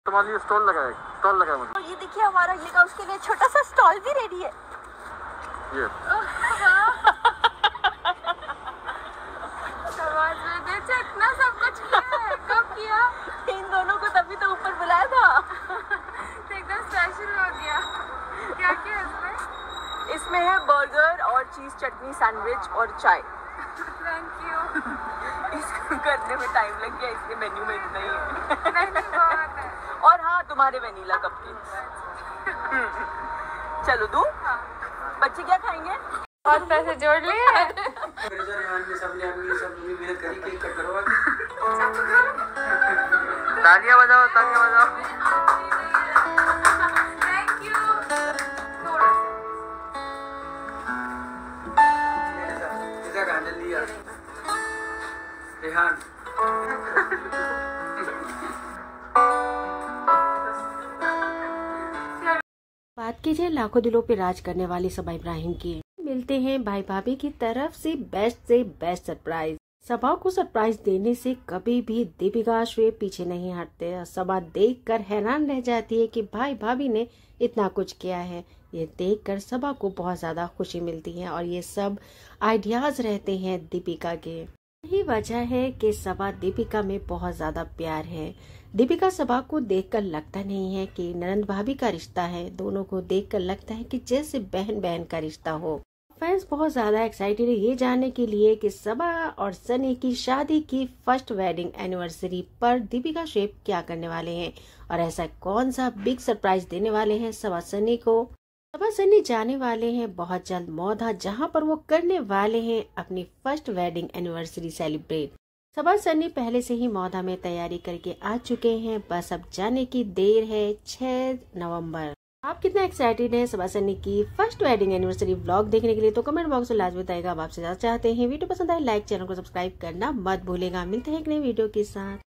तुम्हारे लिए स्टॉल लगा मुझे। और ये देखिए हमारा ये का उसके लिए छोटा सा स्टॉल भी रेडी है। ये इतना सब कुछ किया है। कब किया? इन दोनों को तभी तो ऊपर बुलाया था। एकदम स्पेशल हो गया। क्या क्या इसमें? इसमें है बर्गर और चीज चटनी सैंडविच और चाय। Thank you. इसको करने में टाइम लग गया, इसके मेन्यू में इतना ही है। नहीं बहुत है। और हाँ, तुम्हारे वनीला कपकेक्स। चलो दूं? हाँ। बच्चे क्या खाएंगे? बहुत पैसे जोड़ लिए हैं। तालियां बजाओ, तालियां बजाओ। Thank you. थोड़ा रेहान बात कीजिए लाखों दिलों पे राज करने वाली सबा इब्राहिम की। मिलते हैं भाई भाभी की तरफ से बेस्ट सरप्राइज। सबा को सरप्राइज देने से कभी भी दीपिका श्वेत पीछे नहीं हटते। सबा देखकर हैरान रह जाती है कि भाई भाभी ने इतना कुछ किया है। ये देखकर सबा को बहुत ज्यादा खुशी मिलती है और ये सब आइडियाज रहते हैं दीपिका के। यही वजह है कि सबा दीपिका में बहुत ज्यादा प्यार है। दीपिका सबा को देखकर लगता नहीं है कि ननंद भाभी का रिश्ता है, दोनों को देखकर लगता है कि जैसे बहन बहन का रिश्ता हो। फैंस बहुत ज्यादा एक्साइटेड है ये जानने के लिए कि सबा और सनी की शादी की फर्स्ट वेडिंग एनिवर्सरी पर दीपिका श्वेत क्या करने वाले हैं और ऐसा कौन सा बिग सरप्राइज देने वाले हैं सबा सनी को। सबा सनी जाने वाले हैं बहुत जल्द मौधा, जहां पर वो करने वाले हैं अपनी first wedding anniversary celebrate. Saba Sunny पहले से ही मौधा में तैयारी करके आ चुके हैं, बस अब जाने की देर है 6 नवंबर। आप कितना एक्साइटेड हैं सबा सनी की फर्स्ट वेडिंग एनिवर्सरी व्लॉग देखने के लिए? तो कमेंट बॉक्स में लाजमी बताइएगा। आप आपसे ज्यादा चाहते हैं वीडियो पसंद आए लाइक, चैनल को सब्सक्राइब करना मत भूलेगा। मिलते हैं एक नई वीडियो के साथ।